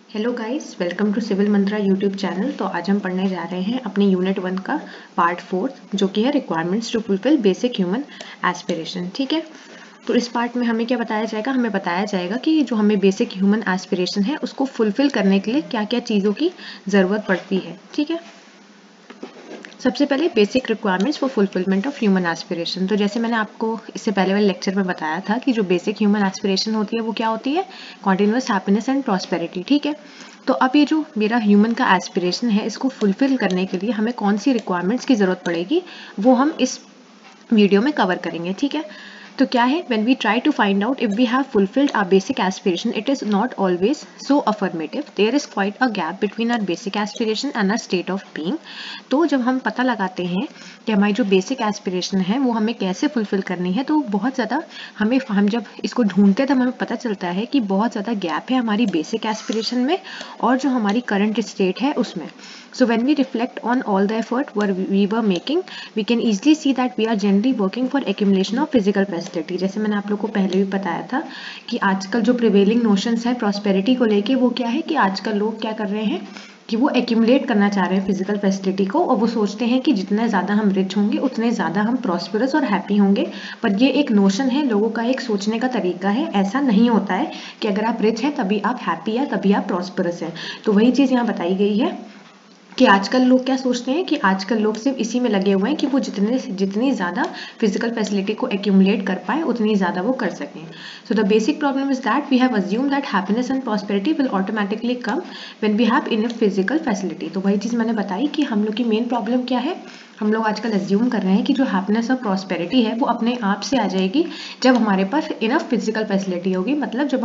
Hello guys, welcome to Civil Mantra YouTube channel. तो आज हम पढ़ने जा रहे हैं अपने यूनिट 1 का पार्ट 4 जो कि है requirements to fulfil basic human aspiration. ठीक है, तो इस पार्ट में हमें क्या बताया जाएगा? हमें बताया जाएगा कि जो हमें बेसिक ह्यूमन एस्पिरेशन है उसको फुलफिल करने के लिए क्या क्या चीज़ों की ज़रूरत पड़ती है। ठीक है, सबसे पहले basic requirements for fulfilment of human aspiration. तो जैसे मैंने आपको इससे पहले वाले लेक्चर में बताया था कि जो बेसिक ह्यूमन एस्पिरेशन होती है वो क्या होती है? Continuous happiness and prosperity. ठीक है, तो अब ये जो मेरा ह्यूमन का एस्पिरेशन है इसको फुलफिल करने के लिए हमें कौन सी रिक्वायरमेंट्स की ज़रूरत पड़ेगी वो हम इस वीडियो में कवर करेंगे। ठीक है, तो क्या है, when we try to find out if we have fulfilled our basic aspiration, it is not always so affirmative. There is quite a gap between our basic aspiration and our state of being. तो जब हम पता लगाते हैं कि हमारी जो basic aspiration है वो हमें कैसे फुलफिल करनी है, तो बहुत ज़्यादा हम जब इसको ढूंढते हैं तब हमें पता चलता है कि बहुत ज़्यादा गैप है हमारी बेसिक एस्पिरेशन में और जो हमारी करंट स्टेट है उसमें। So when we reflect on all the effort we were making, we can easily see that we are generally working for accumulation of physical facility. जैसे मैंने आप लोग को पहले भी बताया था कि आजकल जो प्रिवेलिंग नोशंस है प्रॉस्पेरिटी को लेके वो क्या है कि आजकल लोग क्या कर रहे हैं कि वो एक्यूमुलेट करना चाह रहे हैं फिजिकल फैसिलिटी को, और वो सोचते हैं कि जितने ज़्यादा हम रिच होंगे उतने ज़्यादा हम प्रॉस्परस और हैप्पी होंगे। पर ये एक नोशन है, लोगों का एक सोचने का तरीका है। ऐसा नहीं होता है कि अगर आप रिच हैं तभी आप हैप्पी है, तभी आप प्रॉस्परस हैं। तो वही चीज़ यहाँ बताई गई है कि आजकल लोग क्या सोचते हैं कि आजकल लोग सिर्फ इसी में लगे हुए हैं कि वो जितनी ज़्यादा फिजिकल फैसिलिटी को एक्यूमुलेट कर पाए उतनी ज़्यादा वो कर सकें। So the basic problem is that we have assume that happiness and prosperity will automatically come when we have enough physical facility. तो वही चीज़ मैंने बताई कि हम लोग की मेन प्रॉब्लम क्या है, हम लोग आजकल अज्यूम कर रहे हैं कि जो हैप्पीनेस और प्रॉस्पेरिटी है वो अपने आप से आ जाएगी जब हमारे पास इनफ फिजिकल फैसिलिटी होगी। मतलब जब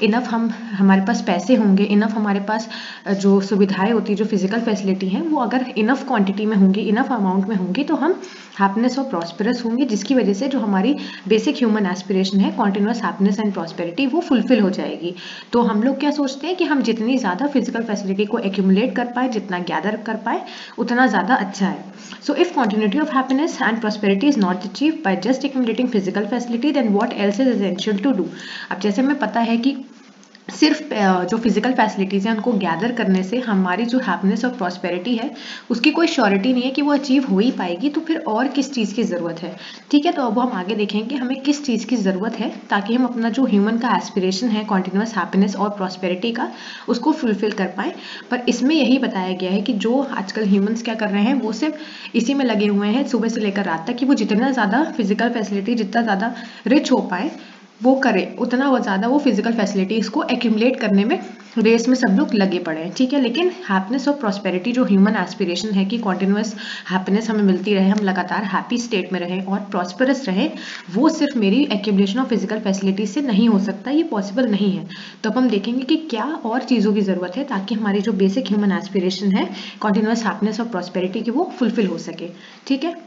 हमारे पास पैसे होंगे, इनफ हमारे पास जो सुविधाएं होती है, जो फिजिकल फैसिलिटी हैं वो अगर इनफ क्वांटिटी में होंगी, इनफ अमाउंट में होंगी, तो हम हैप्पीनेस और प्रॉस्पेरस होंगे, जिसकी वजह से जो हमारी बेसिक ह्यूमन एस्पिरेशन है कॉन्टिन्यूअस हैप्पीनेस एंड प्रॉस्पेरिटी वो फुलफिल हो जाएगी। तो हम लोग क्या सोचते हैं कि हम जितनी ज़्यादा फिजिकल फैसिलिटी को एक्यूमुलेट कर पाए, जितना गैदर कर पाए उतना ज़्यादा अच्छा है। So if continuity of happiness and prosperity is not achieved by just accumulating physical facility, then what else is essential to do? अब जैसे हमें पता है कि सिर्फ जो फिजिकल फैसिलिटीज़ हैं उनको गैदर करने से हमारी जो हैप्पीनेस और प्रॉस्पेरिटी है उसकी कोई श्योरिटी नहीं है कि वो अचीव हो ही पाएगी। तो फिर और किस चीज़ की ज़रूरत है? ठीक है, तो अब हम आगे देखेंगे हमें किस चीज़ की ज़रूरत है ताकि हम अपना जो ह्यूमन का एस्पिरेशन है कॉन्टिन्यूअस हैप्पीनेस और प्रॉस्पेरिटी का उसको फुलफिल कर पाएँ। पर इसमें यही बताया गया है कि जो आजकल ह्यूमन्स क्या कर रहे हैं वो सिर्फ इसी में लगे हुए हैं सुबह से लेकर रात तक कि वो जितना ज़्यादा फिजिकल फैसिलिटी, जितना ज़्यादा रिच हो पाए वो करे, उतना वो ज़्यादा वो फिजिकल फैसिलिटीज़ को एक्यूमुलेट करने में रेस में सब लोग लगे पड़े हैं। ठीक है, लेकिन हैप्पीनेस और प्रॉस्पेरिटी जो ह्यूमन एस्पिरेशन है कि कॉन्टिन्यूअस हैप्पीनेस हमें मिलती रहे, हम लगातार हैप्पी स्टेट में रहें और प्रॉस्पेरस रहें, वो सिर्फ मेरी एक्यूमुलेशन ऑफ फिजिकल फैसिलिटीज से नहीं हो सकता, ये पॉसिबल नहीं है। तो अब हम देखेंगे कि क्या और चीज़ों की ज़रूरत है ताकि हमारी जो बेसिक ह्यूमन एस्पिरेशन है कॉन्टिन्यूअस हैप्पीनेस और प्रॉस्पेरिटी की वो फुलफिल हो सके। ठीक है,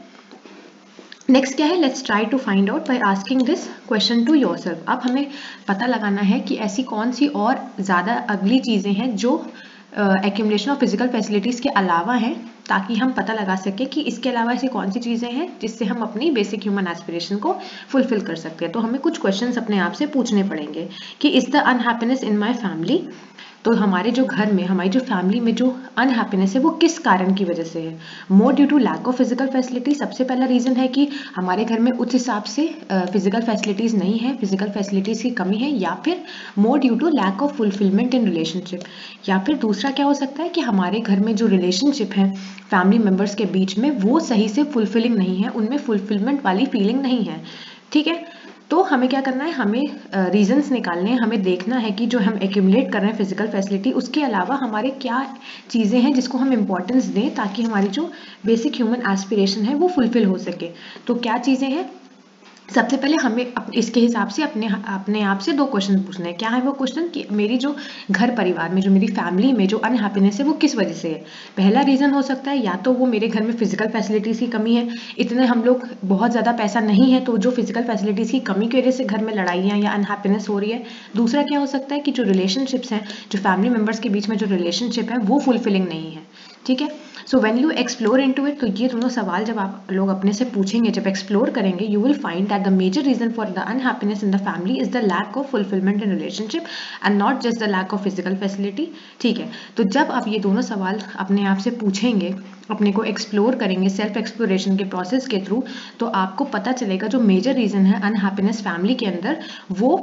नेक्स्ट क्या है, let's try to find out by asking this question to yourself. अब हमें पता लगाना है कि ऐसी कौन सी और ज़्यादा अगली चीज़ें हैं जो एक्यूमुलेशन ऑफ फिजिकल फैसिलिटीज़ के अलावा हैं, ताकि हम पता लगा सकें कि इसके अलावा ऐसी कौन सी चीज़ें हैं जिससे हम अपनी बेसिक ह्यूमन एस्पिरेशन को फुलफिल कर सकते हैं। तो हमें कुछ क्वेश्चंस अपने आप से पूछने पड़ेंगे कि is the unhappiness in my family, तो हमारे जो घर में, हमारी जो फैमिली में जो अनहैप्पीनेस है वो किस कारण की वजह से है? More due to lack of physical facility, सबसे पहला रीज़न है कि हमारे घर में उस हिसाब से फिजिकल फैसिलिटीज़ नहीं है, फिजिकल फैसिलिटीज़ की कमी है, या फिर more due to lack of fulfilment in relationship, या फिर दूसरा क्या हो सकता है कि हमारे घर में जो रिलेशनशिप है फैमिली मेम्बर्स के बीच में वो सही से फुलफिलिंग नहीं है, उनमें फुलफिलमेंट वाली फीलिंग नहीं है। ठीक है, तो हमें क्या करना है, हमें रीजंस निकालने हैं, हमें देखना है कि जो हम एक्यूमुलेट कर रहे हैं फिजिकल फैसिलिटी उसके अलावा हमारे क्या चीज़ें हैं जिसको हम इंपॉर्टेंस दें ताकि हमारी जो बेसिक ह्यूमन एस्पिरेशन है वो फुलफिल हो सके। तो क्या चीज़ें हैं? सबसे पहले हमें इसके हिसाब से अपने आप से दो क्वेश्चन पूछने हैं। क्या है वो क्वेश्चन कि मेरी जो घर परिवार में, जो मेरी फैमिली में जो अनहैप्पीनेस है वो किस वजह से है? पहला रीज़न हो सकता है या तो वो मेरे घर में फिजिकल फैसिलिटीज़ की कमी है, इतने हम लोग बहुत ज़्यादा पैसा नहीं है तो जो फिजिकल फैसिलिटीज़ की कमी की वजह से घर में लड़ाइयाँ या अनहैप्पीनेस हो रही है। दूसरा क्या हो सकता है कि जो रिलेशनशिप्स हैं, जो फैमिली मेम्बर्स के बीच में जो रिलेशनशिप है वो फुलफिलिंग नहीं है। ठीक है, so when you explore into it, तो ये दोनों सवाल जब आप लोग अपने से पूछेंगे, जब एक्सप्लोर करेंगे, you will find that the major reason for the unhappiness in the family is the lack of fulfilment in relationship and not just the lack of physical facility. ठीक है, तो जब आप ये दोनों सवाल अपने आप से पूछेंगे, अपने को एक्सप्लोर करेंगे सेल्फ एक्सप्लोरेशन के प्रोसेस के थ्रू, तो आपको पता चलेगा जो मेजर रीजन है अनहैप्पीनेस फैमिली के अंदर, वो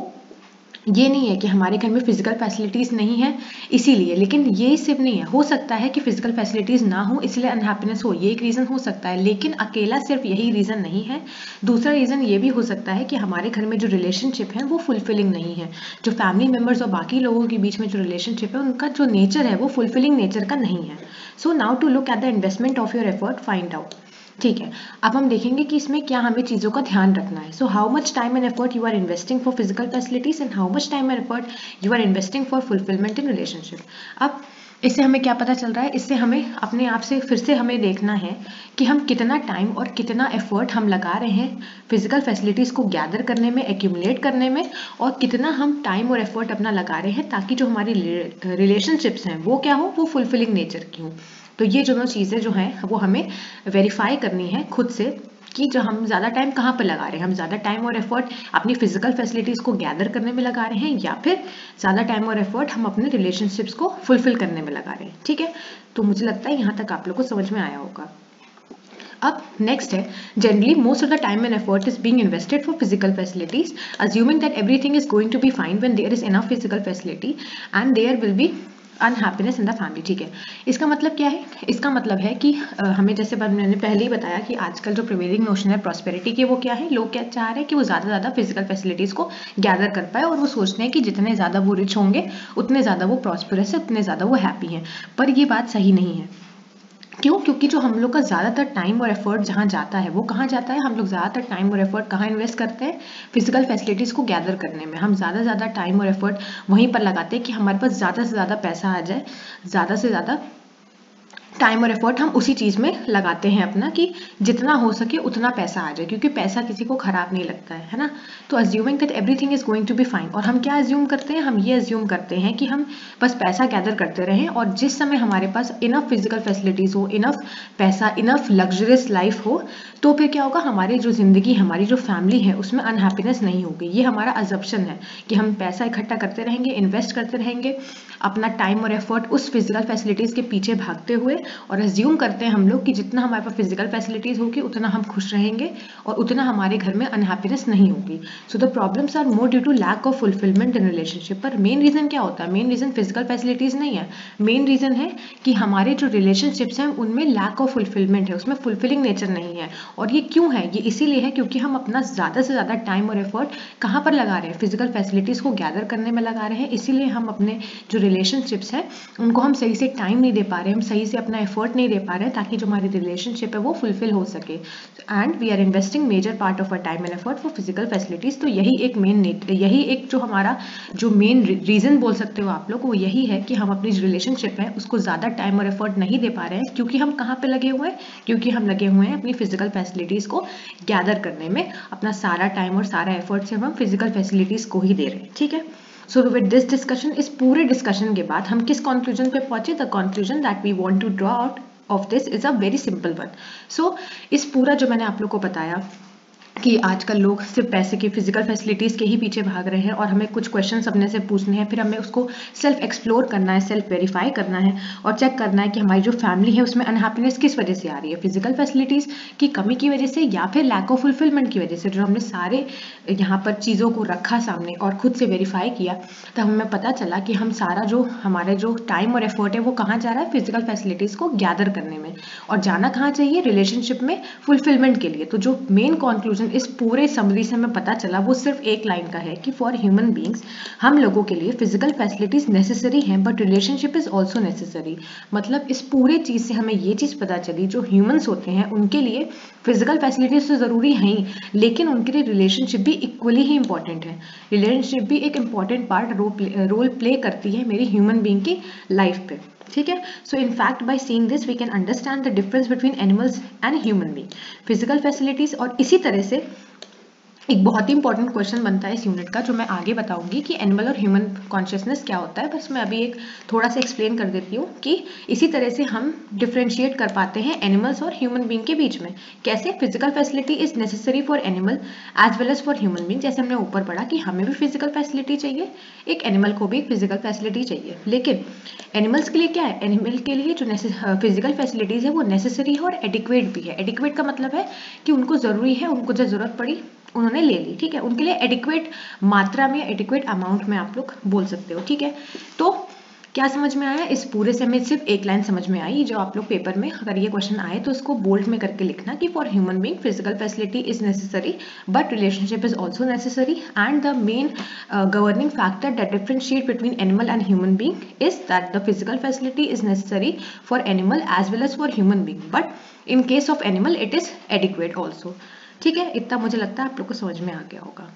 ये नहीं है कि हमारे घर में फिजिकल फैसिलिटीज़ नहीं है इसीलिए, लेकिन ये सिर्फ नहीं है। हो सकता है कि फिजिकल फैसिलिटीज़ ना हो इसलिए अनहैप्पीनेस हो, ये एक रीज़न हो सकता है, लेकिन अकेला सिर्फ यही रीज़न नहीं है। दूसरा रीज़न ये भी हो सकता है कि हमारे घर में जो रिलेशनशिप है वो फुलफिलिंग नहीं है, जो फैमिली मेम्बर्स और बाकी लोगों के बीच में जो रिलेशनशिप है उनका जो नेचर है वो फुलफिलिंग नेचर का नहीं है। So now to look at the investment of your effort, find out. ठीक है, अब हम देखेंगे कि इसमें क्या हमें चीज़ों का ध्यान रखना है। So how much time and effort you are investing for physical facilities and how much time and effort you are investing for fulfilment in relationship. अब इससे हमें क्या पता चल रहा है, इससे हमें अपने आप से फिर से हमें देखना है कि हम कितना टाइम और कितना एफर्ट हम लगा रहे हैं फिजिकल फैसिलिटीज़ को गैदर करने में, एक्यूमुलेट करने में, और कितना हम टाइम और एफर्ट अपना लगा रहे हैं ताकि जो हमारी रिलेशनशिप्स हैं वो क्या हो, वो फुलफिलिंग नेचर की हो। तो ये दोनों चीज़ें जो हैं वो हमें वेरीफाई करनी है खुद से कि जो हम ज़्यादा टाइम कहाँ पर लगा रहे हैं, हम ज़्यादा टाइम और एफर्ट अपनी फिजिकल फैसिलिटीज़ को गैदर करने में लगा रहे हैं या फिर ज़्यादा टाइम और एफर्ट हम अपने रिलेशनशिप्स को फुलफिल करने में लगा रहे हैं। ठीक है, तो मुझे लगता है यहाँ तक आप लोग को समझ में आया होगा। अब नेक्स्ट है, generally most of the time and effort is being invested for physical facilities, assuming that everything is going to be fine when there is enough physical facility and there will be unhappiness in the family. ठीक है, इसका मतलब क्या है? इसका मतलब है कि हमें जैसे मैंने पहले ही बताया कि आजकल जो प्रिवेलिंग नोशन है प्रॉस्पेरिटी की, वो क्या है, लोग क्या चाह रहे हैं कि वो ज़्यादा से ज़्यादा फिजिकल फैसिलिटीज़ को गैदर कर पाए, और वो सोचते हैं कि जितने ज़्यादा वो रिच होंगे उतने ज़्यादा वो प्रॉस्परस है, उतने ज़्यादा वो हैप्पी हैं। पर ये बात सही नहीं है। क्यों? क्योंकि जो हम लोग का ज़्यादातर टाइम और एफर्ट जहाँ जाता है वो कहाँ जाता है, हम लोग ज़्यादातर टाइम और एफर्ट कहाँ इन्वेस्ट करते हैं, फिजिकल फैसिलिटीज़ को गैदर करने में। हम ज़्यादा टाइम और एफर्ट वहीं पर लगाते हैं कि हमारे पास ज़्यादा से ज़्यादा पैसा आ जाए, ज़्यादा से ज़्यादा टाइम और एफर्ट हम उसी चीज़ में लगाते हैं अपना, कि जितना हो सके उतना पैसा आ जाए, क्योंकि पैसा किसी को खराब नहीं लगता है ना। तो assuming that everything is going to be fine, और हम क्या अज्यूम करते हैं, हम ये अज्यूम करते हैं कि हम बस पैसा गैदर करते रहें, और जिस समय हमारे पास इनफ फिजिकल फैसिलिटीज़ हो, इनफ पैसा, इनफ लग्जरियस लाइफ हो, तो फिर क्या होगा, हमारी जो ज़िंदगी, हमारी जो फैमिली है उसमें अनहैप्पीनेस नहीं होगी। ये हमारा अजम्पशन है कि हम पैसा इकट्ठा करते रहेंगे, इन्वेस्ट करते रहेंगे अपना टाइम और एफर्ट उस फिजिकल फैसिलिटीज़ के पीछे भागते हुए, और अज्यूम करते हैं हम लोग कि जितना हमारे पास फिजिकल फैसिलिटीज़ होगी उतना हम खुश रहेंगे और उतना हमारे घर में अनहैप्पीनेस नहीं होगी। So the problems are more due to lack of fulfilment in relationship. पर मेन रीज़न क्या होता है? मेन रीज़न फिजिकल फैसिलिटीज़ नहीं है, मेन रीज़न है कि हमारे जो रिलेशनशिप्स हैं उनमें लैक ऑफ फुलफिलमेंट है, उसमें फुलफिलिंग नेचर नहीं है। और ये क्यों है? ये इसीलिए है क्योंकि हम अपना ज़्यादा से ज़्यादा टाइम और एफर्ट कहाँ पर लगा रहे हैं, फिजिकल फैसिलिटीज़ को गैदर करने में लगा रहे हैं। इसीलिए हम अपने जो रिलेशनशिप्स हैं उनको हम सही से टाइम नहीं दे पा रहे, हम सही से अपना एफर्ट नहीं दे पा रहे हैं ताकि जो हमारी रिलेशनशिप है वो फुलफिल हो सके। And we are investing major part of our time and effort for physical facilities. तो यही एक जो हमारा जो मेन रीज़न बोल सकते हो आप लोग, वो यही है कि हम अपनी रिलेशनशिप है उसको ज़्यादा टाइम और एफर्ट नहीं दे पा रहे हैं, क्योंकि हम कहाँ पे लगे हुए हैं, क्योंकि हम लगे हुए हैं अपनी फिजिकल फैसिलिटीज़ को गैदर करने में। अपना सारा टाइम और सारा एफर्ट सिर्फ हम फिजिकल फैसिलिटीज़ को ही दे रहे हैं। ठीक है, सो विद दिस डिस्कशन, इस पूरे डिस्कशन के बाद हम किस कंक्लूजन पे पहुंचे? The conclusion that we want to draw out of this is a very simple one. So इस पूरा जो मैंने आप लोग को बताया कि आजकल लोग सिर्फ पैसे की, फिजिकल फैसिलिटीज़ के ही पीछे भाग रहे हैं, और हमें कुछ क्वेश्चंस अपने से पूछने हैं, फिर हमें उसको सेल्फ एक्सप्लोर करना है, सेल्फ वेरीफाई करना है, और चेक करना है कि हमारी जो फैमिली है उसमें अनहैप्पीनेस किस वजह से आ रही है, फिजिकल फैसिलिटीज़ की कमी की वजह से या फिर लैक ऑफ फुलफिलमेंट की वजह से। जो हमने सारे यहाँ पर चीज़ों को रखा सामने और खुद से वेरीफाई किया, तो हमें पता चला कि हम सारा जो हमारे जो टाइम और एफर्ट है वो कहाँ जा रहा है, फिजिकल फैसिलिटीज़ को गैदर करने में, और जाना कहाँ चाहिए, रिलेशनशिप में फुलफिलमेंट के लिए। तो जो मेन कंक्लूजन इस पूरे समरी से हमें पता चला वो सिर्फ एक लाइन का है कि फॉर ह्यूमन बींग्स, हम लोगों के लिए फिजिकल फैसिलिटीज नेसेसरी हैं but relationship is also necessary. मतलब इस पूरे चीज़ से हमें ये चीज़ पता चली, जो ह्यूमंस होते हैं उनके लिए फिजिकल फैसिलिटीज तो ज़रूरी हैं ही, लेकिन उनके लिए रिलेशनशिप भी इक्वली ही इंपॉर्टेंट है। रिलेशनशिप भी एक इंपॉर्टेंट पार्ट रोल प्ले करती है मेरी ह्यूमन बींग की लाइफ पे। ठीक है, so in fact by seeing this we can understand the difference between animals and human being, physical facilities. और इसी तरह से एक बहुत ही इंपॉर्टेंट क्वेश्चन बनता है इस यूनिट का, जो मैं आगे बताऊंगी कि एनिमल और ह्यूमन कॉन्शियसनेस क्या होता है। बस मैं अभी एक थोड़ा सा एक्सप्लेन कर देती हूँ कि इसी तरह से हम डिफ्रेंशिएट कर पाते हैं एनिमल्स और ह्यूमन बीइंग के बीच में। कैसे? Physical facility is necessary for animal as well as for human being. जैसे हमने ऊपर पढ़ा कि हमें भी फिजिकल फैसिलिटी चाहिए, एक एनिमल को भी फिजिकल फैसिलिटी चाहिए। लेकिन एनिमल्स के लिए क्या है? एनिमल के लिए जो फिजिकल फैसिलिटीज है वो नेसेसरी है और एडिक्वेट भी है। एडिक्वेट का मतलब है कि उनको जरूरी है, उनको जो जरूरत पड़ी उन्होंने ले ली, ठीक है। उनके लिए एडिक्वेट मात्रा में, एडिक्वेट अमाउंट में आप लोग बोल सकते हो, ठीक है। तो क्या समझ में आया? इस पूरे से हमें सिर्फ एक लाइन समझ में आई, जो आप लोग पेपर में अगर ये क्वेश्चन आए तो उसको बोल्ड में करके लिखना कि for human being physical facility is necessary but relationship is also necessary and the main governing factor that differentiate between animal and human being is that the physical facility is necessary for animal as well as for human being but in case of animal it is adequate also, ठीक है। इतना मुझे लगता है आप लोग को समझ में आ गया होगा।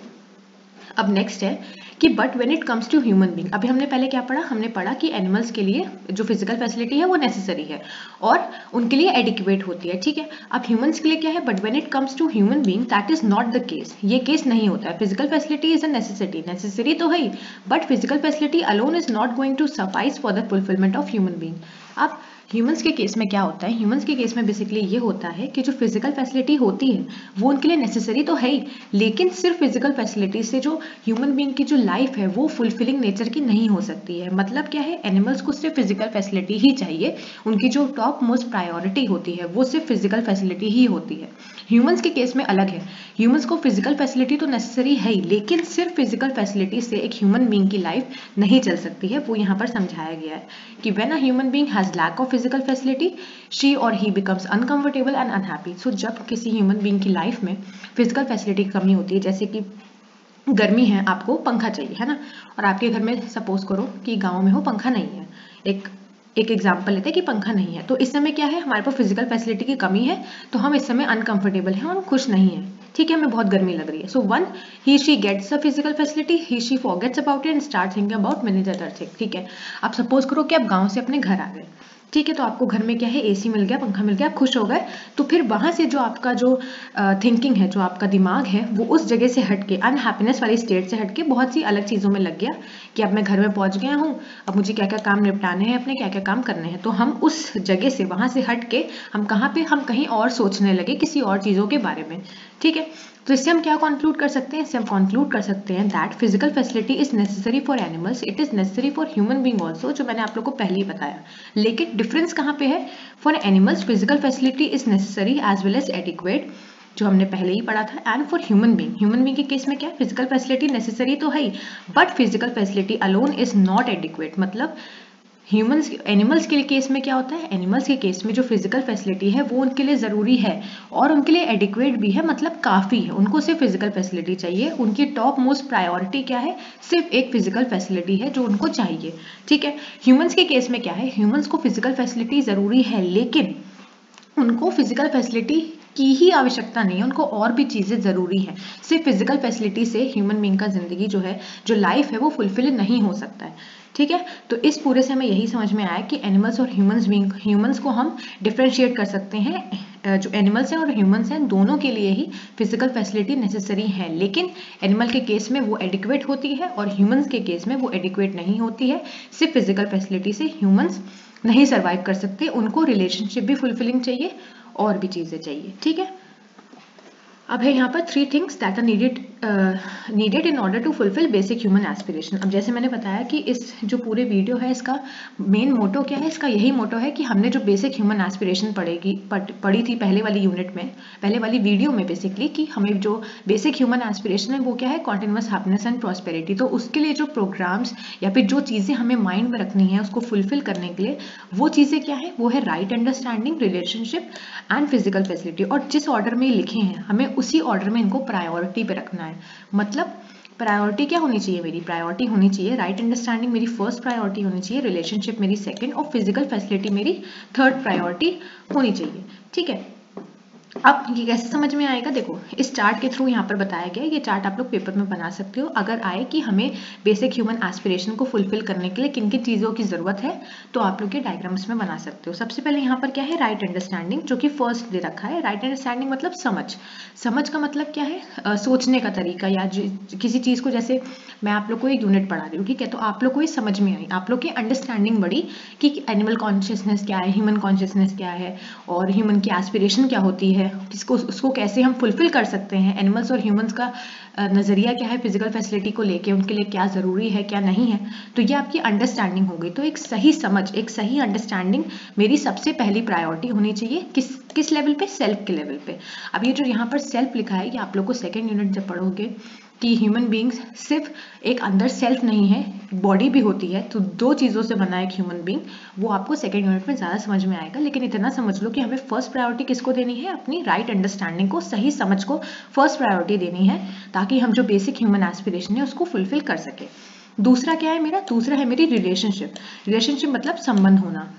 अब नेक्स्ट है कि but when it comes to human being, अभी हमने पहले क्या पढ़ा? हमने पढ़ा कि एनिमल्स के लिए जो फिजिकल फैसिलिटी है वो नेसेसरी है और उनके लिए एडिक्वेट होती है, ठीक है। अब ह्यूमंस के लिए क्या है? But when it comes to human being that is not the case. ये केस नहीं होता है। Physical facility is a necessity, necessary तो है ही, but physical facility alone is not going to suffice for the fulfilment of human being. अब humans के case में क्या होता है? ह्यूमंस के केस में बेसिकली ये होता है कि जो फिजिकल फैसिलिटी होती है वो उनके लिए नेसेसरी तो है ही, लेकिन सिर्फ फिजिकल फैसिलिटी से जो ह्यूमन बीइंग की जो लाइफ है वो फुलफिलिंग नेचर की नहीं हो सकती है। मतलब क्या है? एनिमल्स को सिर्फ फिजिकल फैसिलिटी ही चाहिए, उनकी जो टॉप मोस्ट प्रायोरिटी होती है वो सिर्फ फिजिकल फैसिलिटी ही होती है। ह्यूमंस के केस में अलग है। ह्यूमंस को फिजिकल फैसिलिटी तो नेसेसरी है ही, लेकिन सिर्फ फिजिकल फैसिलिटी से एक ह्यूमन बीइंग की लाइफ नहीं चल सकती है। वो यहाँ पर समझाया गया है कि when a human being has lack of physical facility she और he becomes uncomfortable and unhappy. So जब किसी ह्यूमन बीइंग की लाइफ में फिजिकल फैसिलिटी की कमी होती है, जैसे कि गर्मी है, आपको पंखा चाहिए, है ना, और आपके घर में सपोज करो कि गांव में हो, पंखा नहीं है, एक एग्जांपल लेते हैं कि पंखा नहीं है, तो इस समय क्या है? हमारे पास फिजिकल फैसिलिटी की कमी है, तो हम इस समय अनकंफर्टेबल हैं और खुश नहीं है, ठीक है, हमें बहुत गर्मी लग रही है। So when he she gets the physical facility, he she forgets about it and start thinking about many other things, ठीक है। आप सपोज करो कि आप गाँव से अपने घर आ गए, ठीक है, तो आपको घर में क्या है? एसी मिल गया, पंखा मिल गया, आप खुश हो गए। तो फिर वहां से जो आपका जो थिंकिंग है, जो आपका दिमाग है, वो उस जगह से हटके, अनहैप्पीनेस वाली स्टेट से हटके बहुत सी अलग चीज़ों में लग गया कि अब मैं घर में पहुंच गया हूँ, अब मुझे क्या क्या काम निपटाने हैं, अपने क्या क्या काम करने हैं। तो हम उस जगह से, वहां से हट के हम कहाँ पे? हम कहीं और सोचने लगे, किसी और चीज़ों के बारे में, ठीक है। तो इससे हम क्या कंक्लूड कर सकते हैं? इससे हम कंक्लूड कर सकते हैं that physical facility is necessary for animals, it is necessary for human being also, जो मैंने आप लोग को पहले ही बताया। लेकिन डिफरेंस कहाँ पे है? For animals physical facility is necessary as well as adequate, जो हमने पहले ही पढ़ा था। एंड फॉर ह्यूमन बीइंग के केस में क्या? फिजिकल फैसिलिटी नेसेसरी तो है ही, but physical facility alone is not adequate. मतलब ह्यूमंस, एनिमल्स के केस में क्या होता है? एनिमल्स के केस में जो फिजिकल फैसिलिटी है वो उनके लिए ज़रूरी है और उनके लिए एडिक्वेट भी है, मतलब काफ़ी है, उनको सिर्फ फिजिकल फैसिलिटी चाहिए। उनकी टॉप मोस्ट प्रायोरिटी क्या है? सिर्फ एक फिजिकल फैसिलिटी है जो उनको चाहिए, ठीक है। ह्यूमंस के केस में क्या है? ह्यूमंस को फिजिकल फैसिलिटी ज़रूरी है, लेकिन उनको फिजिकल फैसिलिटी की ही आवश्यकता नहीं है, उनको और भी चीज़ें ज़रूरी हैं। सिर्फ फिजिकल फैसिलिटी से ह्यूमन बीइंग का ज़िंदगी जो है, जो लाइफ है, वो फुलफिल नहीं हो सकता है, ठीक है। तो इस पूरे से हमें यही समझ में आया कि एनिमल्स और ह्यूमंस को हम डिफ्रेंशिएट कर सकते हैं। जो एनिमल्स हैं और ह्यूमंस हैं, दोनों के लिए ही फिजिकल फैसिलिटी नेसेसरी है, लेकिन एनिमल के केस में वो एडिक्वेट होती है और ह्यूमंस के केस में वो एडिक्वेट नहीं होती है। सिर्फ फिजिकल फैसिलिटी से ह्यूमंस नहीं सर्वाइव कर सकते, उनको रिलेशनशिप भी फुलफिलिंग चाहिए और भी चीज़ें चाहिए, ठीक है। अब है यहाँ पर 3 things that are needed in order to fulfil basic human aspiration. अब जैसे मैंने बताया कि इस जो पूरे वीडियो है, इसका मेन मोटो क्या है? इसका यही मोटो है कि हमने जो बेसिक ह्यूमन एस्पिरेशन पढ़ी थी पहले वाली यूनिट में, पहले वाली वीडियो में, बेसिकली कि हमें जो बेसिक ह्यूमन एस्पिरेशन है वो क्या है? Continuous happiness and prosperity. तो उसके लिए जो प्रोग्राम्स या फिर जो चीज़ें हमें माइंड में रखनी है उसको फुलफिल करने के लिए, वो चीज़ें क्या है? वो है right understanding, relationship and physical facility. और जिस ऑर्डर में लिखे हैं हमें उसी ऑर्डर में इनको प्रायोरिटी पे रखना है। मतलब प्रायोरिटी क्या होनी चाहिए? मेरी प्रायोरिटी होनी चाहिए राइट अंडरस्टैंडिंग, मेरी फर्स्ट प्रायोरिटी होनी चाहिए, रिलेशनशिप मेरी सेकंड और फिजिकल फैसिलिटी मेरी थर्ड प्रायोरिटी होनी चाहिए, ठीक है। अब ये कैसे समझ में आएगा, देखो इस चार्ट के थ्रू यहाँ पर बताया गया है। ये चार्ट आप लोग पेपर में बना सकते हो। अगर आए कि हमें बेसिक ह्यूमन एस्पिरेशन को फुलफिल करने के लिए किन किन चीज़ों की ज़रूरत है, तो आप लोग ये डायग्राम्स में बना सकते हो। सबसे पहले यहाँ पर क्या है, राइट अंडरस्टैंडिंग, जो कि फर्स्ट दे रखा है। राइट अंडरस्टैंडिंग मतलब समझ। समझ का मतलब क्या है, सोचने का तरीका, या किसी चीज़ को, जैसे मैं आप लोग को एक यूनिट पढ़ा रही हूँ, ठीक है, तो आप लोग को ये समझ में आई, आप लोग की अंडरस्टैंडिंग बढ़ी कि एनिमल कॉन्शियसनेस क्या है, ह्यूमन कॉन्शियसनेस क्या है, और ह्यूमन की एस्पिरेशन क्या होती है, किसको उसको कैसे हम फुलफिल कर सकते हैं, एनिमल्स और ह्यूमंस का नज़रिया क्या है फिजिकल फैसिलिटी को लेके, उनके लिए क्या ज़रूरी है क्या नहीं है। तो ये आपकी अंडरस्टैंडिंग हो गई। तो एक सही समझ, एक सही अंडरस्टैंडिंग मेरी सबसे पहली प्रायोरिटी होनी चाहिए। किस लेवल पे, सेल्फ के लेवल पे। अब ये जो यहाँ पर सेल्फ लिखा है, ये आप लोग को सेकेंड यूनिट जब पढ़ोगे कि ह्यूमन बींग्स सिर्फ एक अंदर सेल्फ नहीं है, बॉडी भी होती है, तो दो चीज़ों से बना है ह्यूमन बींग, वो आपको सेकेंड यूनिट में ज़्यादा समझ में आएगा। लेकिन इतना समझ लो कि हमें फर्स्ट प्रायोरिटी किसको देनी है, अपनी राइट अंडरस्टैंडिंग को, सही समझ को फर्स्ट प्रायोरिटी देनी है, ताकि हम जो बेसिक ह्यूमन एस्पिरेशन है उसको फुलफिल कर सके। दूसरा क्या है मेरा, दूसरा है मेरी रिलेशनशिप। रिलेशनशिप मतलब संबंध होना,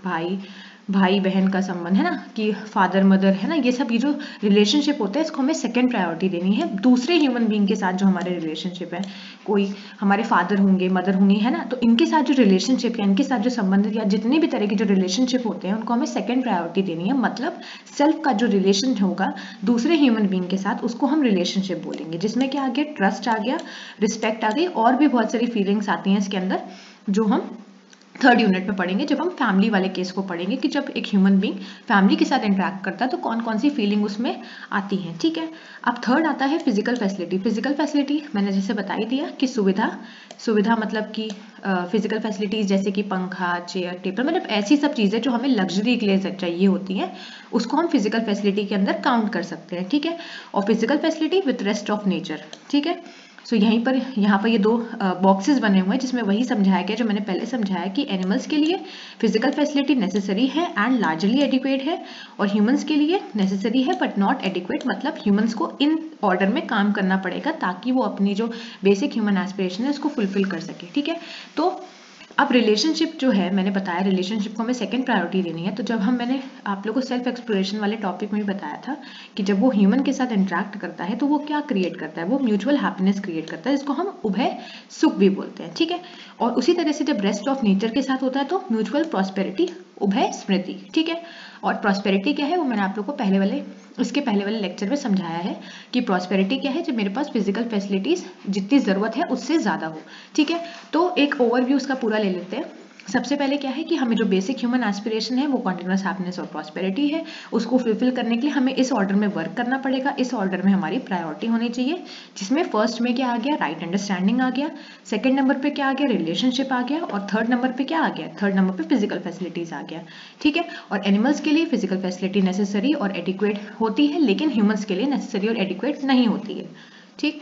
भाई बहन का संबंध है ना, कि फादर मदर है ना, ये सब, ये जो रिलेशनशिप होता है इसको हमें सेकंड प्रायोरिटी देनी है दूसरे ह्यूमन बीइंग के साथ। जो हमारे रिलेशनशिप है, कोई हमारे फादर होंगे, मदर होंगी, है ना, तो इनके साथ जो रिलेशनशिप या इनके साथ जो संबंध या जितने भी तरह के जो रिलेशनशिप होते हैं उनको हमें सेकंड प्रायोरिटी देनी है। मतलब सेल्फ का जो रिलेशन होगा दूसरे ह्यूमन बीइंग के साथ, उसको हम रिलेशनशिप बोलेंगे, जिसमें क्या आ गया, ट्रस्ट आ गया, रिस्पेक्ट आ गई, और भी बहुत सारी फीलिंग्स आती हैं इसके अंदर, जो हम थर्ड यूनिट में पढ़ेंगे जब हम फैमिली वाले केस को पढ़ेंगे, कि जब एक ह्यूमन बीइंग फैमिली के साथ इंटरेक्ट करता है तो कौन कौन सी फीलिंग उसमें आती है। ठीक है, अब थर्ड आता है फिजिकल फैसिलिटी। फिजिकल फैसिलिटी मैंने जैसे बता ही दिया कि सुविधा मतलब कि फिजिकल फैसिलिटीज जैसे कि पंखा, चेयर, टेबल, मतलब ऐसी सब चीज़ें जो हमें लग्जरी के लिए चाहिए होती हैं, उसको हम फिजिकल फैसिलिटी के अंदर काउंट कर सकते हैं। ठीक है, और physical facility with rest of nature. ठीक है, सो यहाँ पर ये दो बॉक्सेस बने हुए हैं, जिसमें वही समझाया गया जो मैंने पहले समझाया कि एनिमल्स के लिए फिजिकल फैसिलिटी नेसेसरी है एंड लार्जली एडिक्वेट है, और ह्यूमंस के लिए नेसेसरी है बट नॉट एडिक्वेट, मतलब ह्यूमंस को इन ऑर्डर में काम करना पड़ेगा ताकि वो अपनी जो बेसिक ह्यूमन एस्पिरेशन है उसको फुलफिल कर सके। ठीक है, तो अब रिलेशनशिप जो है, मैंने बताया रिलेशनशिप को हमें सेकंड प्रायोरिटी देनी है। तो जब मैंने आप लोगों को सेल्फ एक्सप्लोरेशन वाले टॉपिक में भी बताया था कि जब वो ह्यूमन के साथ इंटरेक्ट करता है तो वो क्या क्रिएट करता है, वो म्यूचुअल हैप्पीनेस क्रिएट करता है, जिसको हम उभय सुख भी बोलते हैं। ठीक है, और उसी तरह से जब रेस्ट ऑफ नेचर के साथ होता है तो म्यूचुअल प्रॉस्पेरिटी, उभय स्मृति। ठीक है, और प्रॉस्पेरिटी क्या है वो मैंने आप लोग को उसके पहले वाले लेक्चर में समझाया है कि प्रॉस्पेरिटी क्या है, जब मेरे पास फिजिकल फैसिलिटीज जितनी ज़रूरत है उससे ज़्यादा हो। ठीक है, तो एक ओवरव्यू उसका पूरा ले लेते हैं। सबसे पहले क्या है कि हमें जो बेसिक ह्यूमन एस्पिरेशन है वो कॉन्टिन्यूस हैप्पीनेस और प्रॉस्पेरिटी है, उसको फुलफिल करने के लिए हमें इस ऑर्डर में वर्क करना पड़ेगा, इस ऑर्डर में हमारी प्रायोरिटी होनी चाहिए, जिसमें फर्स्ट में क्या आ गया, राइट अंडरस्टैंडिंग आ गया, सेकंड नंबर पे क्या आ गया, रिलेशनशिप आ गया, और थर्ड नंबर पे क्या आ गया, थर्ड नंबर पे फिजिकल फैसिलिटीज आ गया। ठीक है, और एनिमल्स के लिए फिजिकल फैसिलिटी नेसेसरी और एडिक्वेट होती है, लेकिन ह्यूमंस के लिए नेसेसरी और एडिक्वेट नहीं होती है। ठीक,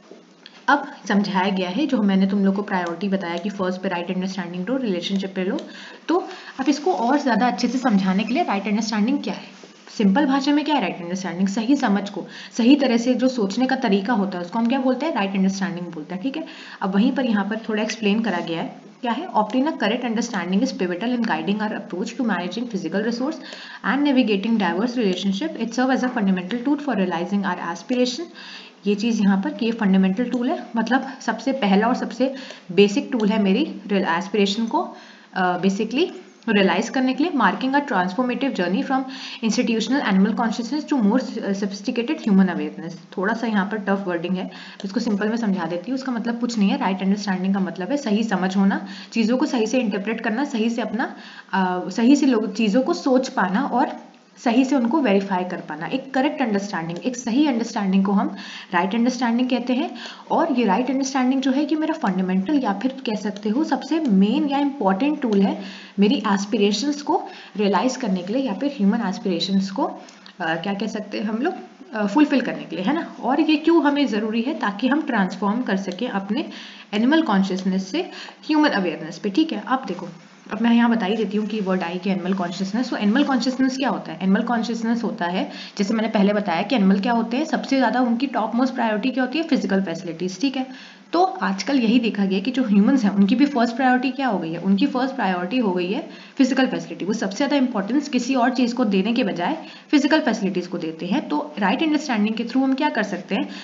अब समझाया गया है जो मैंने तुम लोग को प्रायोरिटी बताया कि फर्स्ट पे राइट अंडरस्टैंडिंग लो, रिलेशनशिप पे लो। तो अब इसको और ज़्यादा अच्छे से समझाने के लिए राइट अंडरस्टैंडिंग क्या है, सिंपल भाषा में क्या है राइट अंडरस्टैंडिंग, सही समझ को, सही तरह से जो सोचने का तरीका होता है उसको हम क्या बोलते हैं, राइट अंडरस्टैंडिंग बोलते हैं। ठीक है, अब वहीं पर यहाँ पर थोड़ा एक्सप्लेन करा गया है क्या है, obtain a correct understanding is pivotal in guiding our approach to managing physical resource and navigating diverse relationship. It serve as a fundamental tool for realising our aspiration. ये चीज़ यहाँ पर कि ये फंडामेंटल टूल है, मतलब सबसे पहला और सबसे बेसिक टूल है मेरी एस्पिरेशन को बेसिकली रियलाइज करने के लिए, marking a transformative journey from institutional animal consciousness to more sophisticated human awareness. थोड़ा सा यहाँ पर टफ वर्डिंग है, इसको सिंपल में समझा देती हूँ। उसका मतलब कुछ नहीं है, राइट अंडरस्टैंडिंग का मतलब है सही समझ होना, चीज़ों को सही से इंटरप्रेट करना, सही से अपना सही से लोग चीज़ों को सोच पाना और सही से उनको वेरीफाई कर पाना। एक करेक्ट अंडरस्टैंडिंग, एक सही अंडरस्टैंडिंग को हम राइट अंडरस्टैंडिंग कहते हैं। और ये राइट अंडरस्टैंडिंग जो है कि मेरा फंडामेंटल या फिर कह सकते हो सबसे मेन या इम्पॉर्टेंट टूल है मेरी एस्पिरेशंस को रियलाइज करने के लिए, या फिर ह्यूमन एस्पिरेशंस को क्या कह सकते हैं हम लोग, फुलफिल करने के लिए, है ना। और ये क्यों हमें ज़रूरी है, ताकि हम ट्रांसफॉर्म कर सकें अपने एनिमल कॉन्शियसनेस से ह्यूमन अवेयरनेस पे। ठीक है, अब देखो, अब मैं यहाँ बता ही देती हूँ कि वर्ड आई कि एनिमल कॉन्शियसनेस। तो एनिमल कॉन्शियसनेस क्या होता है, एनिमल कॉन्शियसनेस होता है, जैसे मैंने पहले बताया कि एनिमल क्या होते हैं, सबसे ज़्यादा उनकी टॉप मोस्ट प्रायोरिटी क्या होती है, फिजिकल फैसिलिटीज़। ठीक है, तो आजकल यही देखा गया कि जो ह्यूमंस हैं उनकी भी फर्स्ट प्रायोरिटी क्या हो गई है, उनकी फर्स्ट प्रायोरिटी हो गई है फिजिकल फैसिलिटी। वो सबसे ज़्यादा इंपॉर्टेंस किसी और चीज़ को देने के बजाय फिजिकल फैसिलिटीज़ को देते हैं। तो राइट अंडरस्टैंडिंग के थ्रू हम क्या कर सकते हैं,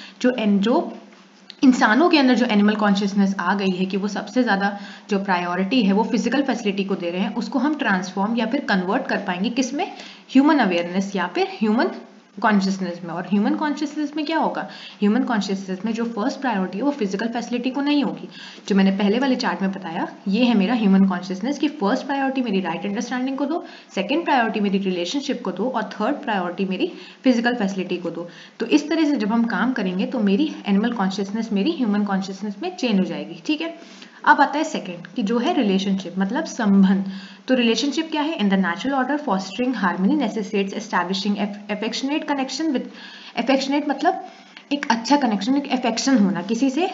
जो इंसानों के अंदर जो एनिमल कॉन्शियसनेस आ गई है कि वो सबसे ज़्यादा जो प्रायोरिटी है वो फिजिकल फैसिलिटी को दे रहे हैं, उसको हम ट्रांसफॉर्म या फिर कन्वर्ट कर पाएंगे किसमें, ह्यूमन अवेयरनेस या फिर ह्यूमन कॉन्शियसनेस में। और ह्यूमन कॉन्शियसनेस में क्या होगा, ह्यूमन कॉन्शियसनेस में जो फर्स्ट प्रायोरिटी है वो फिजिकल फैसिलिटी को नहीं होगी। जो मैंने पहले वाले चार्ट में बताया, ये है मेरा ह्यूमन कॉन्शियसनेस की फर्स्ट प्रायोरिटी मेरी राइट अंडरस्टैंडिंग को दो, सेकंड प्रायोरिटी मेरी रिलेशनशिप को दो और थर्ड प्रायोरिटी मेरी फिजिकल फैसिलिटी को दो। तो इस तरह से जब हम काम करेंगे तो मेरी एनिमल कॉन्शियसनेस मेरी ह्यूमन कॉन्शियसनेस में चेंज हो जाएगी। ठीक है, अब आता है सेकंड कि जो है रिलेशनशिप मतलब संबंध। तो रिलेशनशिप क्या है, in the natural order fostering harmony necessitates establishing affectionate connection with, affectionate मतलब एक अच्छा कनेक्शन, एक अफेक्शन होना, किसी से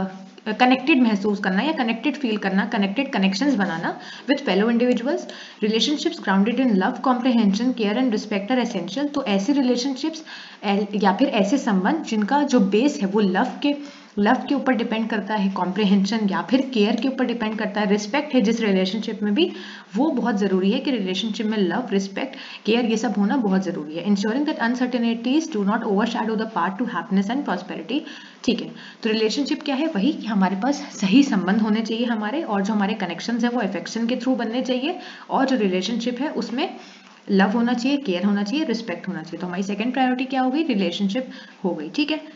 कनेक्टेड महसूस करना या कनेक्टेड फील करना, कनेक्टेड कनेक्शंस बनाना with fellow individuals. Relationships grounded in love, comprehension, care and respect are essential. तो ऐसे रिलेशनशिप्स या फिर ऐसे संबंध जिनका जो बेस है वो लव के ऊपर डिपेंड करता है, कॉम्प्रिहेंशन या फिर केयर के ऊपर डिपेंड करता है, रिस्पेक्ट है जिस रिलेशनशिप में भी, वो बहुत जरूरी है कि रिलेशनशिप में लव, रिस्पेक्ट, केयर ये सब होना बहुत जरूरी है। Ensuring that uncertainties do not overshadow the path to happiness and prosperity. ठीक है, तो रिलेशनशिप क्या है, वही कि हमारे पास सही संबंध होने चाहिए हमारे, और जो हमारे कनेक्शंस है वो अफेक्शन के थ्रू बनने चाहिए, और जो रिलेशनशिप है उसमें लव होना चाहिए, केयर होना चाहिए, रिस्पेक्ट होना चाहिए। तो हमारी सेकंड प्रायोरिटी क्या हो गई, रिलेशनशिप हो गई। ठीक है,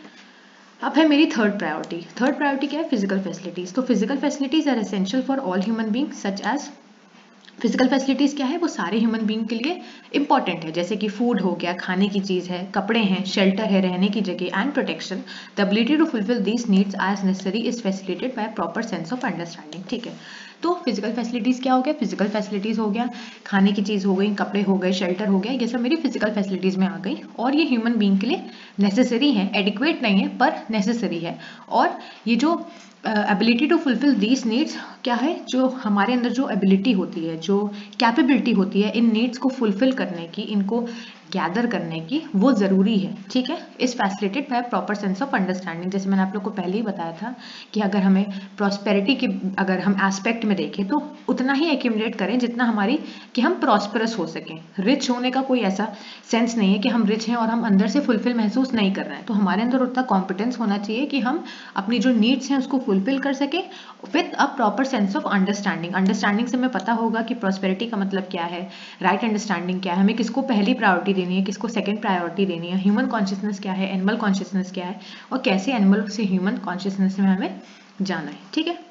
अब है मेरी थर्ड प्रायोरिटी। थर्ड प्रायोरिटी क्या है, फिजिकल फैसिलिटीज। तो physical facilities are essential for all human being such as, physical facilities क्या है, वो सारे ह्यूमन बीइंग के लिए इंपॉर्टेंट है, जैसे कि फूड हो गया, खाने की चीज है, कपड़े हैं, शेल्टर है, रहने की जगह and protection. The ability to fulfil these needs as necessary is facilitated by proper sense of understanding. ठीक है, तो फिजिकल फैसिलिटीज क्या हो गया, फिजिकल फैसिलिटीज हो गया, खाने की चीज हो गई, कपड़े हो गए, शेल्टर हो गया, ये सब मेरी फिजिकल फैसिलिटीज में आ गई, और ये ह्यूमन बीइंग के लिए नेसेसरी है, एडिक्वेट नहीं है पर नेसेसरी है। और ये जो ability to fulfil these needs क्या है, जो हमारे अंदर जो एबिलिटी होती है, जो कैपेबिलिटी होती है इन नीड्स को फुलफिल करने की, इनको गैदर करने की, वो जरूरी है। ठीक है, is facilitated by proper sense of understanding. जैसे मैंने आप लोग को पहले ही बताया था कि अगर हमें प्रॉस्पेरिटी के अगर हम एस्पेक्ट में देखें तो उतना ही एक्यूमुलेट करें जितना हमारी, कि हम प्रॉस्परस हो सकें। रिच होने का कोई ऐसा सेंस नहीं है कि हम रिच हैं और हम अंदर से फुलफिल महसूस नहीं कर रहे हैं। तो हमारे अंदर उतना कॉम्पिटेंस होना चाहिए कि हम अपनी जो नीड्स हैं उसको फुलफिल कर सकें with a proper sense of understanding. Understanding से हमें पता होगा कि प्रॉस्पेरिटी का मतलब क्या है, राइट अंडरस्टैंडिंग क्या है, हमें किसको पहली प्रायोरिटी देनी है, किसको सेकंड प्रायोरिटी देनी है, ह्यूमन कॉन्शियसनेस क्या है, एनिमल कॉन्शियसनेस क्या है, और कैसे एनिमल से ह्यूमन कॉन्शियसनेस में हमें जाना है। ठीक है,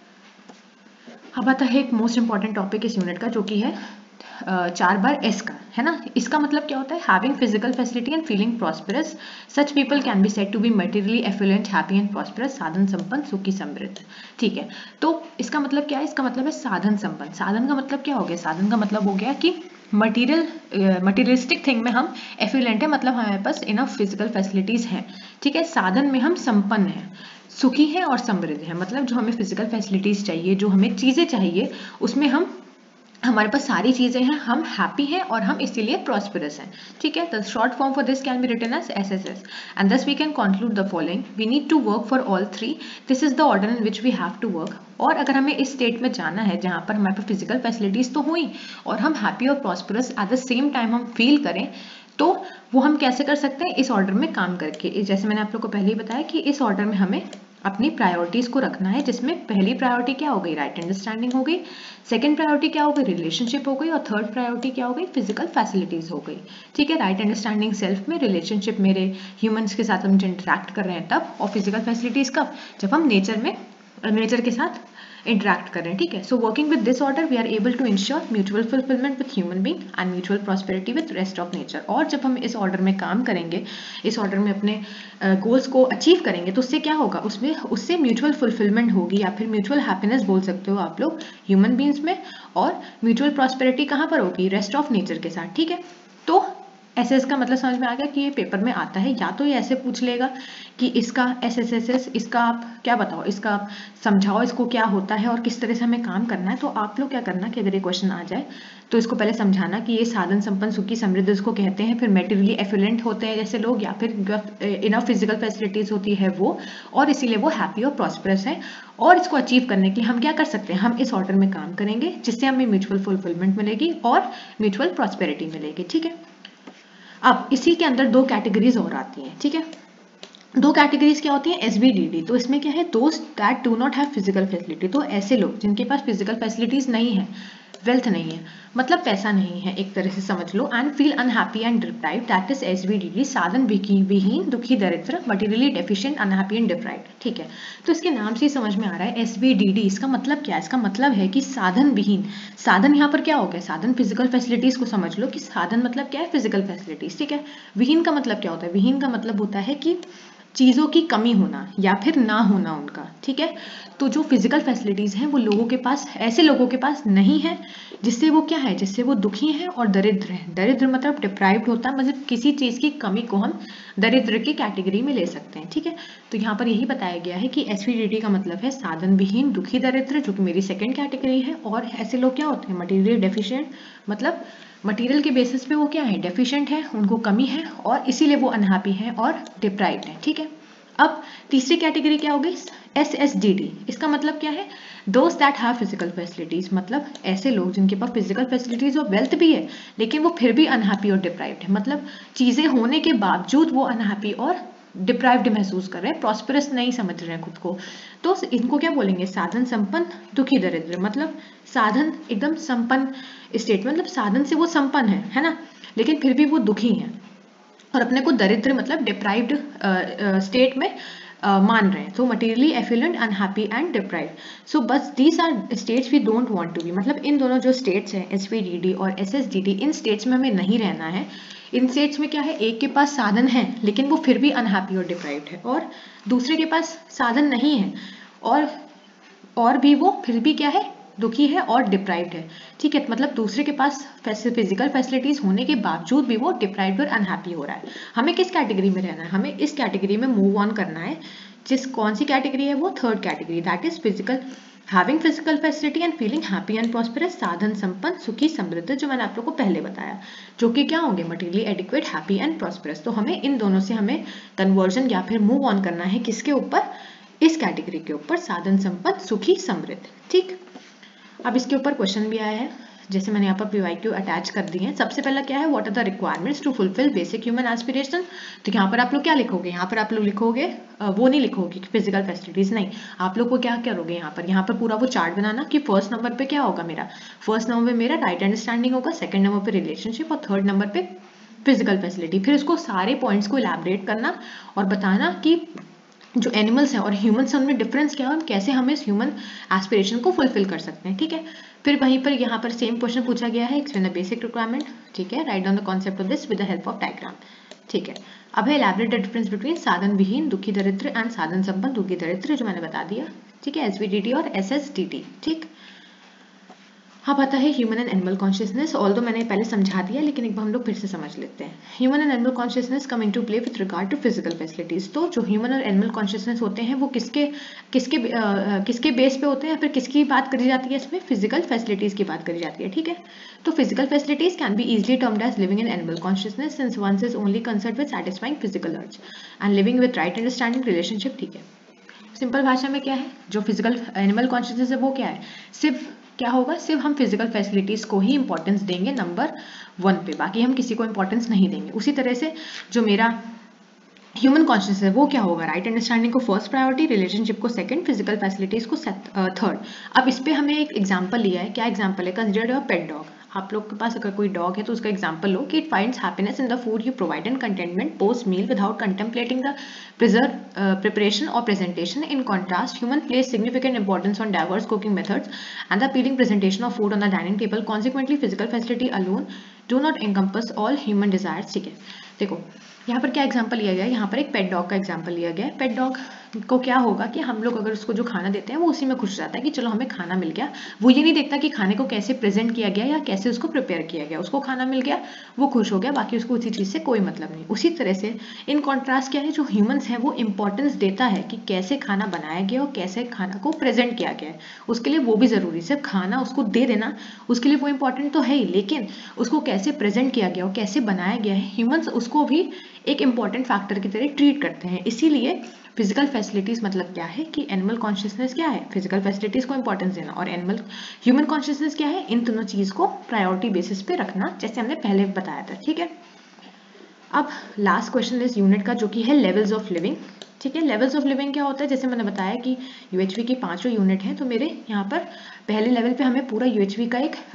अब आता है एक मोस्ट इंपॉर्टेंट टॉपिक इस यूनिट का, जो कि है 4 बार एस का, है ना। इसका मतलब क्या होता है, having physical facility and feeling prosperous, such people can be said to be materially affluent, happy and prosperous, साधन संपन्न, सुखी समृद्ध। ठीक है, तो इसका मतलब क्या है, इसका मतलब है साधन संपन्न। साधन का मतलब क्या हो गया, साधन का मतलब हो गया कि मटीरियलिस्टिक थिंग में हम एफिलेंट है, मतलब हमारे पास इनफ फिजिकल फैसिलिटीज हैं। ठीक है, साधन में हम संपन्न हैं, सुखी है और समृद्ध है, मतलब जो हमें फिजिकल फैसिलिटीज चाहिए, जो हमें चीजें चाहिए, उसमें हमारे पास सारी चीजें हैं, हम हैप्पी हैं और हम इसीलिए प्रॉस्परस हैं। ठीक है, the short form for this can be written as SSS, and thus we can conclude the following: we need to work for all three, this is the order in which we have to work। और अगर हमें इस state में जाना है जहां पर हमारे पास फिजिकल फैसिलिटीज तो हुई और हम हैप्पी और prosperous at the same time हम फील करें, तो वो हम कैसे कर सकते हैं, इस ऑर्डर में काम करके। जैसे मैंने आप लोग को पहले ही बताया कि इस ऑर्डर में हमें अपनी प्रायोरिटीज को रखना है, जिसमें पहली प्रायोरिटी क्या हो गई, राइट अंडरस्टैंडिंग हो गई, सेकंड प्रायोरिटी क्या हो गई, रिलेशनशिप हो गई, और थर्ड प्रायोरिटी क्या हो गई, फिजिकल फैसिलिटीज हो गई। ठीक है, राइट अंडरस्टैंडिंग सेल्फ में, रिलेशनशिप मेरे ह्यूमंस के साथ हम इंटरेक्ट कर रहे हैं तब, और फिजिकल फैसिलिटीज कब, जब हम नेचर के साथ इंटरेक्ट कर रहे हैं। ठीक है, so working with this order we are able to ensure mutual fulfilment with human being and mutual prosperity with rest of nature. और जब हम इस ऑर्डर में काम करेंगे, इस ऑर्डर में अपने गोल्स को अचीव करेंगे, तो उससे क्या होगा, उससे म्यूचुअल फुलफिलमेंट होगी, या फिर म्यूचुअल हैप्पीनेस बोल सकते हो आप लोग ह्यूमन बीइंग्स में, और म्यूचुअल प्रॉस्पेरिटी कहाँ पर होगी, रेस्ट ऑफ नेचर के साथ। ठीक है, तो एसएस का मतलब समझ में आ गया कि ये पेपर में आता है। या तो ये ऐसे पूछ लेगा कि इसका एसएसएस, इसका आप क्या बताओ, इसका आप समझाओ इसको क्या होता है और किस तरह से हमें काम करना है। तो आप लोग क्या करना कि अगर ये क्वेश्चन आ जाए तो इसको पहले समझाना कि ये साधन संपन्न सुखी समृद्ध इसको कहते हैं, फिर मेटेरियली एफिलेंट होते हैं जैसे लोग, या फिर इनफ फिजिकल फैसिलिटीज होती है वो, और इसीलिए वो हैप्पी और प्रॉस्परस है। और इसको अचीव करने के लिए हम क्या कर सकते हैं, हम इस ऑर्डर में काम करेंगे जिससे हमें म्यूचुअल फुलफिलमेंट मिलेगी और म्यूचुअल प्रॉस्पेरिटी मिलेगी। ठीक है, अब इसी के अंदर 2 कैटेगरीज और आती हैं। ठीक है, 2 कैटेगरीज क्या होती है, एसबीडीडी। तो इसमें क्या है, दोस्त that do not have physical facility. तो ऐसे लोग जिनके पास फिजिकल फैसिलिटीज नहीं है, वेल्थ नहीं है, मतलब पैसा नहीं है एक तरह से समझ लो, and feel unhappy and deprived, that is SBDD, साधन विहीन, दुखी, दरिद्र, materially deficient, unhappy and deprived. ठीक है, तो इसके नाम से ही समझ में आ रहा है एसबीडीडी। इसका मतलब क्या है, इसका मतलब है कि साधन विहीन। साधन यहाँ पर क्या हो गया, साधन फिजिकल फैसिलिटीज को समझ लो कि साधन मतलब क्या है, फिजिकल फैसिलिटीज। ठीक है, विहीन का मतलब क्या होता है, विहीन का मतलब होता है कि चीज़ों की कमी होना या फिर ना होना उनका। ठीक है, तो जो फिजिकल फैसिलिटीज़ हैं वो लोगों के पास, ऐसे लोगों के पास नहीं है, जिससे वो क्या है, जिससे वो दुखी हैं और दरिद्र हैं। दरिद्र मतलब डिप्राइव्ड होता है, मतलब किसी चीज़ की कमी को हम दरिद्र की कैटेगरी में ले सकते हैं। ठीक है, तो यहाँ पर यही बताया गया है कि एसवीडीटी का मतलब है साधन विहीन, दुखी, दरिद्र, जो कि मेरी सेकेंड कैटेगरी है। और ऐसे लोग क्या होते हैं, मटीरियल डेफिशिएंट, मतलब मटेरियल के बेसिस पे वो क्या है, डेफिशिएंट है, उनको कमी है और इसीलिए वो अनहैप्पी है और डिप्राइव्ड है। ठीक है, अब तीसरी कैटेगरी क्या हो गई, एसएसडीडी। इसका मतलब क्या है, दोस्त दैट हैव फिजिकल फैसिलिटीज, मतलब ऐसे लोग जिनके पास फिजिकल फैसिलिटीज और वेल्थ भी है लेकिन वो फिर भी अनहैप्पी और डिप्राइव्ड है, मतलब चीजें होने के बावजूद वो अनहैप्पी और डिप्राइव्ड महसूस कर रहे हैं, प्रॉस्परस नहीं समझ रहे हैं खुद को। तो इनको क्या बोलेंगे, साधन संपन्न, दुखी, दरिद्र। मतलब साधन एकदम संपन्न स्टेट, मतलब साधन से वो संपन्न है ना, लेकिन फिर भी वो दुखी है, और अपने को दरिद्र मतलब डिप्राइव्ड स्टेट में मान रहे हैं। तो materially affluent, unhappy and deprived. So बस these are states we don't want to be, मतलब इन दोनों जो स्टेट्स हैं एसवीडीडी और एसएसडीडी, इन स्टेट्स में हमें नहीं रहना है। इन स्टेट्स में क्या है, एक के पास साधन है लेकिन वो फिर भी अनहैप्पी और डिप्राइव्ड है, और दूसरे के पास साधन नहीं है और भी वो फिर भी क्या है, दुखी है और डिप्राइव्ड है। ठीक है, मतलब दूसरे के पास फिजिकल फैसिलिटीज होने के बावजूद भी वो डिप्राइव्ड और अनहैप्पी हो रहा है। हमें किस कैटेगरी में रहना है, हमें इस कैटेगरी में मूव ऑन करना है। कौन सी कैटेगरी है वो, third category, that is physical, having physical facility and feeling happy and prosperous, साधन संपन्न, सुखी, समृद्ध, जो मैंने आप लोगों को पहले बताया, जो कि क्या होंगे, materially adequate, happy and prosperous. तो हमें इन दोनों से हमें कन्वर्जन या फिर मूव ऑन करना है, किसके ऊपर, इस कैटेगरी के ऊपर, साधन संपन्न, सुखी, समृद्ध। ठीक, अब इसके ऊपर क्वेश्चन भी आया है, जैसे मैंने यहाँ पर PYQ अटैच कर दिए हैं। सबसे पहला क्या है, what are the requirements to fulfil basic human aspiration. तो यहाँ पर आप लोग क्या लिखोगे, यहाँ पर आप लोग लिखोगे वो नहीं लिखोगे फिजिकल फैसिलिटीज, नहीं, आप लोग को क्या करोगे, यहाँ पर पूरा वो चार्ट बनाना कि फर्स्ट नंबर पे क्या होगा मेरा, फर्स्ट नंबर पे मेरा राइट अंडरस्टैंडिंग होगा, सेकंड नंबर पे रिलेशनशिप और थर्ड नंबर पे फिजिकल फैसिलिटी। फिर उसको सारे पॉइंट्स को इलैबोरेट करना और बताना कि जो एनिमल्स हैं और ह्यूमन्स हैं उनमें डिफरेंस क्या है और कैसे हम इस ह्यूमन एस्पिरेशन को फुलफिल कर सकते हैं। ठीक है, फिर वहीं पर यहाँ पर सेम क्वेश्चन पूछा गया है, एक्सप्लेन द बेसिक रिक्वायरमेंट। ठीक है, write down the concept of this with the help of diagram. ठीक है, अब है इलैबोरेट द डिफरेंस बिटवीन साधन विहीन, दुखी, दरिद्र एंड साधन संपन्न, दुखी, दरिद्र, जो मैंने बता दिया। ठीक है, एसवीडीटी और एसएसडीटी। ठीक, अब आता है human and animal consciousness. Although मैंने पहले समझा दिया लेकिन एक बार हम लोग फिर से समझ लेते हैं। Human and animal consciousness come into play with regard to physical facilities. तो जो ह्यूमन और एनिमल कॉन्शियसनेस होते हैं वो किसके बेस पे होते हैं या फिर किसकी बात करी जाती है, इसमें फिजिकल फैसिलिटीज की बात करी जाती है। ठीक है, तो physical facilities can be easily termed as living in animal consciousness since once is only concerned with satisfying physical urge and living with right understanding relationship. ठीक है, सिंपल भाषा में क्या है, जो फिजिकल एनिमल कॉन्शियसनेस है वो क्या है, सिर्फ क्या होगा, सिर्फ हम फिजिकल फैसिलिटीज को ही इंपॉर्टेंस देंगे नंबर 1 पे, बाकी हम किसी को इंपॉर्टेंस नहीं देंगे। उसी तरह से जो मेरा ह्यूमन कॉन्शियसनेस है वो क्या होगा, राइट अंडरस्टैंडिंग को फर्स्ट प्रायोरिटी, रिलेशनशिप को सेकंड, फिजिकल फैसिलिटीज को थर्ड। अब इस पे हमने एक एग्जांपल लिया है, क्या एग्जांपल है, कंसीडर योर पेट डॉग। आप लोग के पास अगर कोई डॉग है तो उसका एग्जांपल लो कि it finds happiness in the food you provide and containment post meal without contemplating the preparation or presentation. In contrast, human place significant importance on diverse cooking methods and the appealing presentation of food on the dining table. Consequently, physical facility alone do not encompass all human desires. ठीक है, देखो यहाँ पर क्या example लिया गया है, यहाँ पर एक पेट डॉग का एग्जांपल लिया गया है। पेट डॉग को क्या होगा कि हम लोग अगर उसको जो खाना देते हैं वो उसी में खुश रहता है कि चलो हमें खाना मिल गया। वो ये नहीं देखता कि खाने को कैसे प्रेजेंट किया गया या कैसे उसको प्रिपेयर किया गया, उसको खाना मिल गया वो खुश हो गया, बाकी उसको उसी चीज़ से कोई मतलब नहीं। उसी तरह से इन कॉन्ट्रास्ट क्या है, जो ह्यूमंस हैं वो इंपॉर्टेंस देता है कि कैसे खाना बनाया गया और कैसे खाना को प्रेजेंट किया गया है, उसके लिए वो भी ज़रूरी। सिर्फ खाना उसको दे देना उसके लिए वो इंपॉर्टेंट तो है ही, लेकिन उसको कैसे प्रेजेंट किया गया और कैसे बनाया गया है, ह्यूमंस उसको भी एक इंपॉर्टेंट फैक्टर की तरह ट्रीट करते हैं। इसीलिए फिजिकल फैसिलिटीज मतलब क्या है कि एनिमल कॉन्शियसनेस क्या है, फिजिकल फैसिलिटीज को इंपॉर्टेंस देना, और एनिमल ह्यूमन कॉन्शियसनेस क्या है, इन दोनों चीज को प्रायोरिटी बेसिस पे रखना, जैसे हमने पहले बताया था। ठीक है, अब लास्ट क्वेश्चन इस यूनिट का जो कि है लेवल्स ऑफ लिविंग। ठीक है, लेवल्स ऑफ लिविंग क्या होता है, जैसे मैंने बताया कि यूएचवी की 5 यूनिट हैं, तो मेरे यहाँ पर पहले लेवल पे हमें पूरा यूएचवी का एक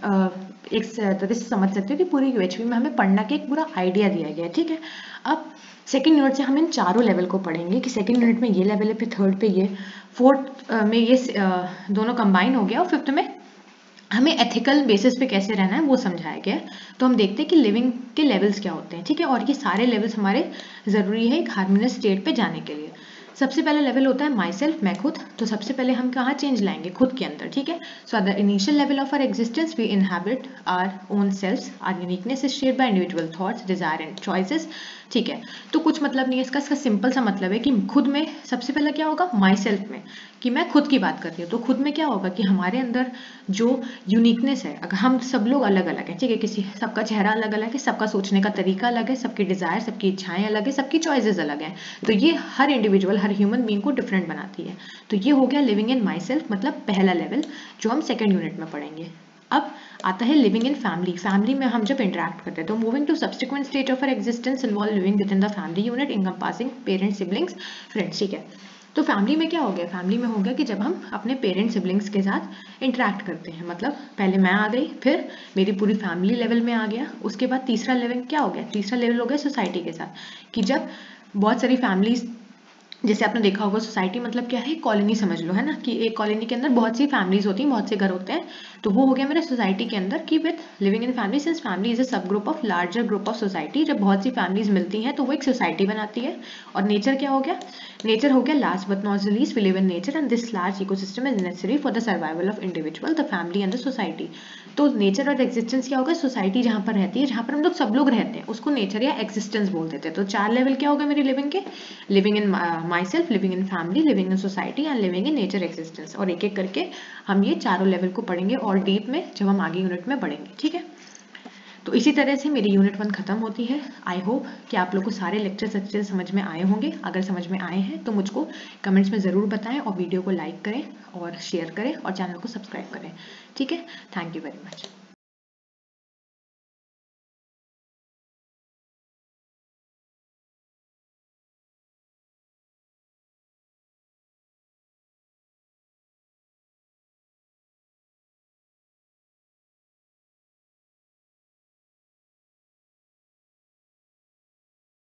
तरह से समझ सकते हो कि पूरी यूएचवी में हमें पढ़ना के एक पूरा आइडिया दिया गया है। ठीक है, अब सेकंड यूनिट से हम इन चारों लेवल को पढ़ेंगे कि सेकंड यूनिट में ये लेवल है, फिर थर्ड पे ये, फोर्थ में ये दोनों कंबाइन हो गया, और फिफ्थ में हमें एथिकल बेसिस पे कैसे रहना है वो समझाया गया है। तो हम देखते हैं कि लिविंग के लेवल्स क्या होते हैं। ठीक है, और ये सारे लेवल्स हमारे ज़रूरी है एक हार्मोनियस स्टेट पे जाने के लिए। सबसे पहला लेवल होता है माई सेल्फ, मैं खुद। तो सबसे पहले हम कहाँ चेंज लाएंगे, खुद के अंदर। ठीक है, so at the initial level of our existence we inhabit our own selfs, our uniqueness is shared by individual thoughts, desire and choices. ठीक है, तो कुछ मतलब नहीं है इसका सिंपल सा मतलब है कि खुद में सबसे पहला क्या होगा, माई सेल्फ में, कि मैं खुद की बात कर रही हूँ। तो खुद में क्या होगा कि हमारे अंदर जो यूनिकनेस है, अगर हम सब लोग अलग अलग हैं, ठीक है, किसी सबका चेहरा अलग अलग है, सबका सोचने का तरीका अलग है, सबकी डिजायर, सबकी इच्छाएं अलग है, सबकी चॉइसेस अलग हैं, तो ये हर इंडिविजुअल, हर ह्यूमन बीइंग को डिफरेंट बनाती है। तो ये हो गया लिविंग इन माई सेल्फ, मतलब पहला लेवल जो हम सेकेंड यूनिट में पढ़ेंगे। अब आता है लिविंग इन फैमिली। फैमिली में हम जब इंटरेक्ट करते हैं तो moving to subsequent stage of our existence involve living with in the family unit encompassing parents, siblings, friends. ठीक है, तो फैमिली में क्या हो गया, फैमिली में हो गया कि जब हम अपने पेरेंट्स, सिबलिंग्स के साथ इंटरेक्ट करते हैं, मतलब पहले मैं आ गई, फिर मेरी पूरी फैमिली लेवल में आ गया, उसके बाद तीसरा लेवल क्या हो गया, तीसरा लेवल हो गया सोसाइटी के साथ, कि जब बहुत सारी फैमिलीज, जैसे आपने देखा होगा सोसाइटी मतलब क्या है, कॉलोनी समझ लो, है ना, कि एक कॉलोनी के अंदर बहुत सी फैमिलीज होती हैं, बहुत से घर होते हैं, तो वो हो गया मेरे सोसाइटी के अंदर कि with living in family, since family is a sub group of larger group of society. जब बहुत सी फैमिलीज मिलती हैं तो वो एक सोसाइटी बनाती है। और नेचर क्या हो गया, नेचर हो गया last but not least, we live in nature and this large ecosystem is necessary for the survival of individual, the family and the society. तो नेचर और एग्जिस्टेंस क्या होगा, सोसाइटी जहाँ पर रहती है, जहाँ पर हम लोग सब लोग रहते हैं, उसको नेचर या एग्जिस्टेंस बोल देते हैं। तो 4 लेवल क्या होगा मेरी लिविंग के, living in my self, living in family, living in society and living in nature existence. और एक एक करके हम ये चारों लेवल को पढ़ेंगे और डीप में जब हम आगे यूनिट में पढ़ेंगे। ठीक है, तो इसी तरह से मेरी यूनिट 1 खत्म होती है। आई होप कि आप लोग को सारे लेक्चर्स अच्छे से समझ में आए होंगे। अगर समझ में आए हैं तो मुझको कमेंट्स में ज़रूर बताएं, और वीडियो को लाइक करें और शेयर करें और चैनल को सब्सक्राइब करें। ठीक है, थैंक यू वेरी मच।